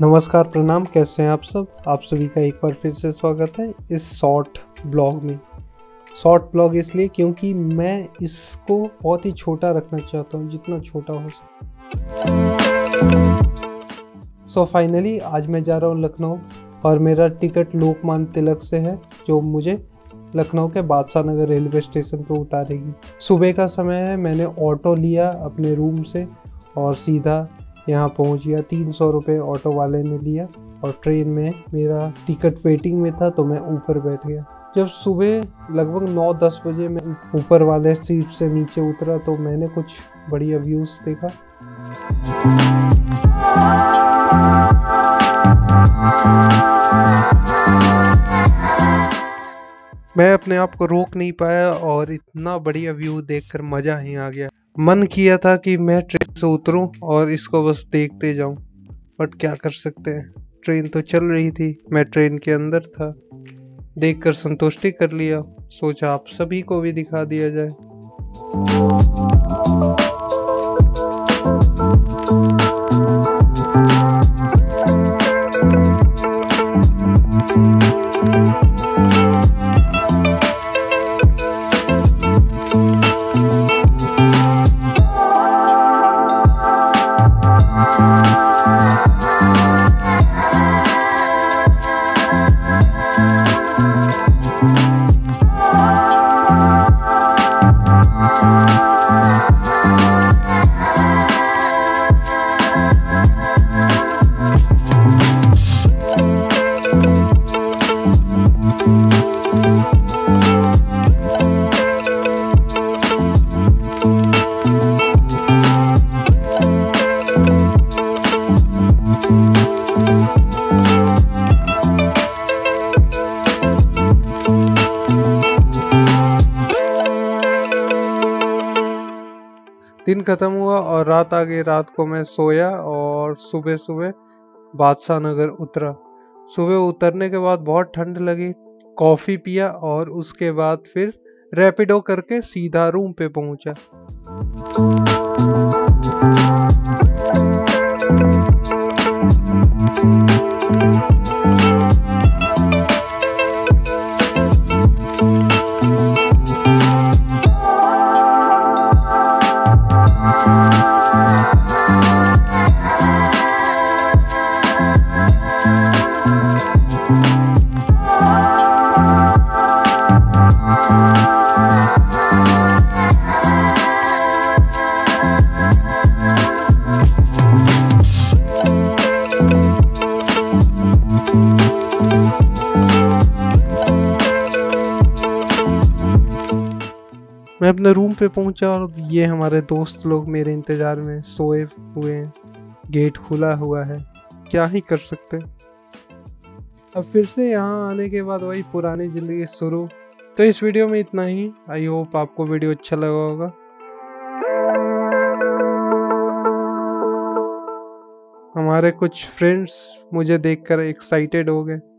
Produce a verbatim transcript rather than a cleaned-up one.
नमस्कार, प्रणाम। कैसे हैं आप सब? आप सभी का एक बार फिर से स्वागत है इस शॉर्ट ब्लॉग में। शॉर्ट ब्लॉग इसलिए क्योंकि मैं इसको बहुत ही छोटा रखना चाहता हूँ, जितना छोटा हो सके। सो फाइनली आज मैं जा रहा हूँ लखनऊ और मेरा टिकट लोकमान्य तिलक से है, जो मुझे लखनऊ के बादशाह नगर रेलवे स्टेशन पर उतारेगी। सुबह का समय है। मैंने ऑटो लिया अपने रूम से और सीधा यहाँ पहुँच गया। तीन सौ रुपये ऑटो वाले ने लिया और ट्रेन में मेरा टिकट वेटिंग में था, तो मैं ऊपर बैठ गया। जब सुबह लगभग नौ दस बजे मैं ऊपर वाले सीट से नीचे उतरा तो मैंने कुछ बढ़िया व्यूज़ देखा। मैं अपने आप को रोक नहीं पाया और इतना बढ़िया व्यू देखकर मज़ा ही आ गया। मन किया था कि मैं ट्रेन से उतरूं और इसको बस देखते जाऊं, बट क्या कर सकते हैं, ट्रेन तो चल रही थी, मैं ट्रेन के अंदर था। देखकर संतुष्टि कर लिया, सोचा आप सभी को भी दिखा दिया जाए। दिन खत्म हुआ और रात आ गई। रात को मैं सोया और सुबह सुबह बादशाह नगर उतरा। सुबह उतरने के बाद बहुत ठंड लगी, कॉफ़ी पिया और उसके बाद फिर रैपिडो करके सीधा रूम पे पहुंचा। मैं अपने रूम पे पहुंचा और ये हमारे दोस्त लोग मेरे इंतजार में सोए हुए हैं। गेट खुला हुआ है, क्या ही कर सकते। अब फिर से यहाँ आने के बाद वही पुरानी जिंदगी शुरू। तो इस वीडियो में इतना ही। आई होप आपको वीडियो अच्छा लगा होगा। हमारे कुछ फ्रेंड्स मुझे देखकर एक्साइटेड हो गए।